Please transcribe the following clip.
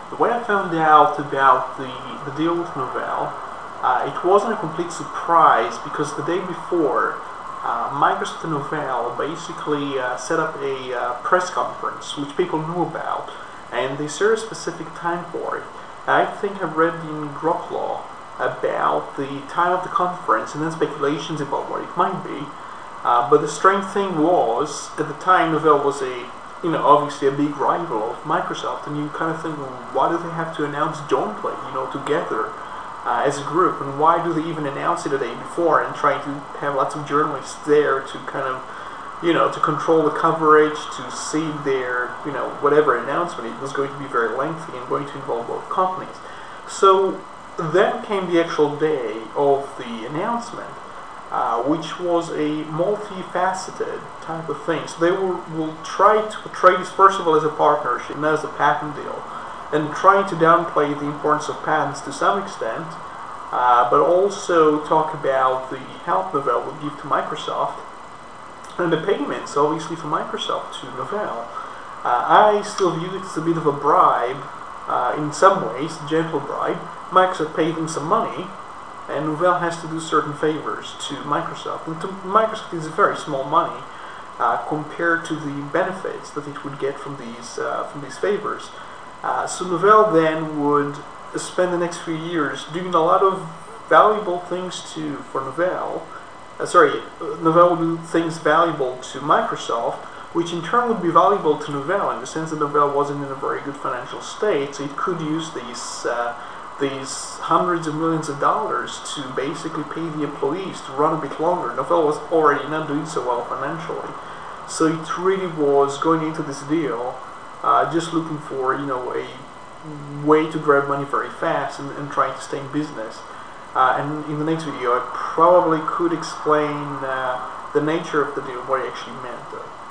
The way I found out about the deal with Novell, it wasn't a complete surprise because the day before, Microsoft and Novell basically set up a press conference which people knew about, and they set a specific time for it. I think I've read in Grok Law about the time of the conference and then speculations about what it might be. But the strange thing was, at the time, Novell was obviously a big rival of Microsoft, and you kind of think, well, why do they have to announce jointly, together as a group, and why do they even announce it a day before and try to have lots of journalists there to kind of, to control the coverage, to see their, whatever announcement. It was going to be very lengthy and going to involve both companies. So then came the actual day of the announcement, which was a multifaceted type of thing. So they will try to portray this first of all as a partnership, not as a patent deal, and trying to downplay the importance of patents to some extent, but also talk about the help Novell would give to Microsoft, and the payments, obviously, for Microsoft to Novell. I still view it as a bit of a bribe, in some ways, a gentle bribe. Microsoft paid them some money, and Novell has to do certain favors to Microsoft. And to Microsoft, it's very small money compared to the benefits that it would get from these favors. So Novell then would spend the next few years doing a lot of valuable things for Novell. Novell would do things valuable to Microsoft, which in turn would be valuable to Novell in the sense that Novell wasn't in a very good financial state, so it could use these hundreds of millions of dollars to basically pay the employees to run a bit longer. Novell was already not doing so well financially, so it really was going into this deal just looking for a way to grab money very fast and trying to stay in business. And in the next video I probably could explain the nature of the deal, what it actually meant though.